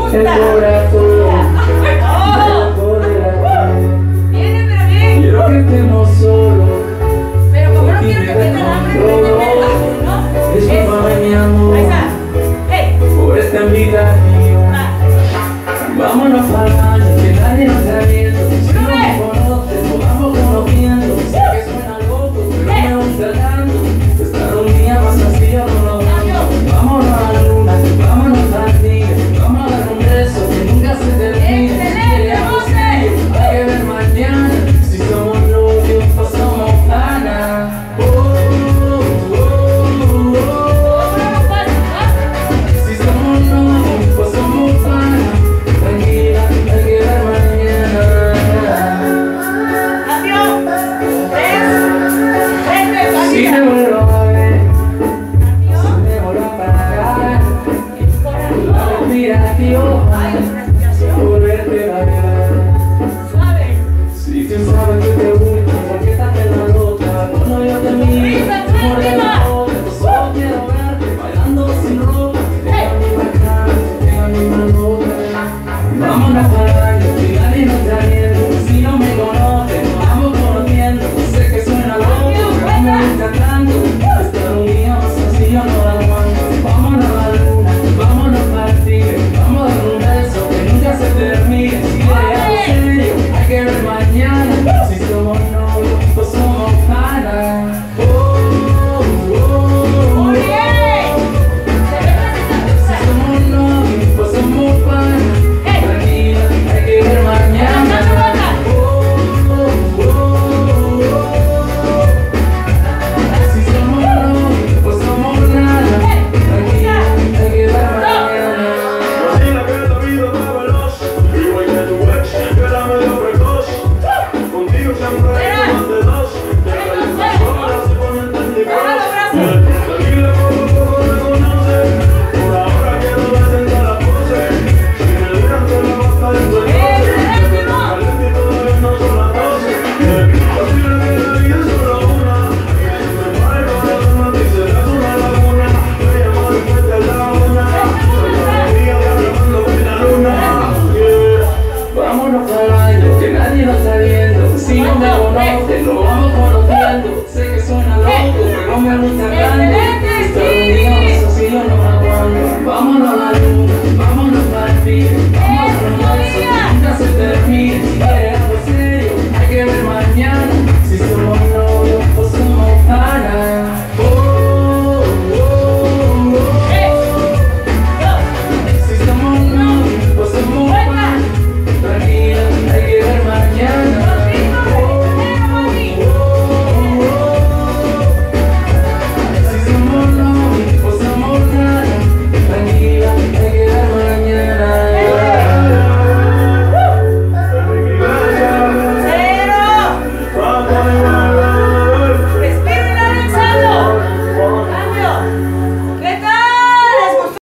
El corazón Viene, pero bien. quiero que estemos solos. Pero como no quiero que tenga hambre, ¿no? Discúlpame mi amor Ahí está. Hey. por esta vida mío. Vámonos para el baño, que nadie nos está viendo. Si no me conoces, nos vamos conociendo. Sé que suena loco, pero me gusta tanto. Estar un día más así yo no lo aguanto. Vámonos a la luna, vámonos al cine. Vamos a dar un beso que nunca se termine. Si quieres algo serio, hay que ver mañana. Si somos novios o somos panas. Si somos novios o somos panas. Tranquila, hay que ver mañana. Adiós. Si te vuelvo a ver, si me vuelvo a pagar, la respiración, volverte a ver. Si tú sabes que te gusta, ¿por qué estás en la nota? Cuando yo te miro, amor de la boca, solo quiero verte bailando sin ropa. Tenga mi bacana, tenga mi manota. Vámonos para el baño, que nadie nos está viendo. Si no me conoces, nos vamos conociendo. Sé que suena loco, pero me gusta tanto. Estar un día más así yo no la aguanto. Vámonos a la luna, vámonos para el cine. Vamos a dar un beso que nunca se termine. Si quieres algo serio, hay que ver mañana. Si somos novios o somos panas. Si somos novios o somos panas. Tranquila, hay que ver mañana. Si somos novios o somos nada. Tranquila, hay que ver mañana. Imagina que la vida va veloz, igual que tu ex, que era medio precoz. Contigo siempre hay más de dos. Deja las horas y ponerte en mi voz. Tranquila, poco a poco me conoces. Por ahora quiero presentar la pose. Si me dejan te la basta de tu entonces. Desde tan caliente y todavía no son las 12. Posible que la vida es solo una. Que si me pare para tomar y serás una laguna. Me llamo después de la una. Vámonos para el baño, que nadie nos está viendo. Si no me conoces, nos vamos conociendo. Sé que suena loco, pero me gusta tanto. Estar un día más así yo no me aguanto. Vámonos a la luna,